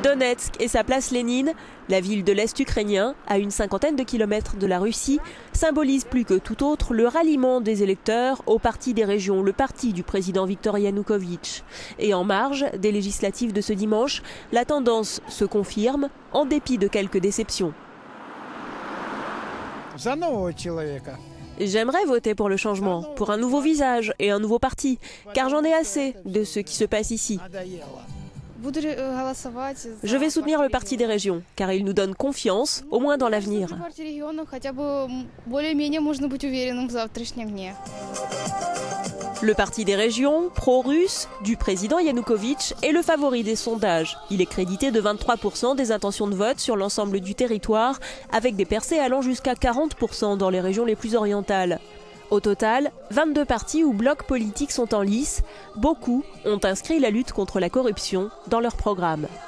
Donetsk et sa place Lénine, la ville de l'Est ukrainien, à une cinquantaine de kilomètres de la Russie, symbolise plus que tout autre le ralliement des électeurs au Parti des régions, le parti du président Viktor Yanukovych. Et en marge des législatives de ce dimanche, la tendance se confirme en dépit de quelques déceptions. J'aimerais voter pour le changement, pour un nouveau visage et un nouveau parti, car j'en ai assez de ce qui se passe ici. Je vais soutenir le Parti des régions, car il nous donne confiance, au moins dans l'avenir. Le Parti des régions, pro-russe, du président Yanukovych, est le favori des sondages. Il est crédité de 23% des intentions de vote sur l'ensemble du territoire, avec des percées allant jusqu'à 40% dans les régions les plus orientales. Au total, 22 partis ou blocs politiques sont en lice. Beaucoup ont inscrit la lutte contre la corruption dans leur programme.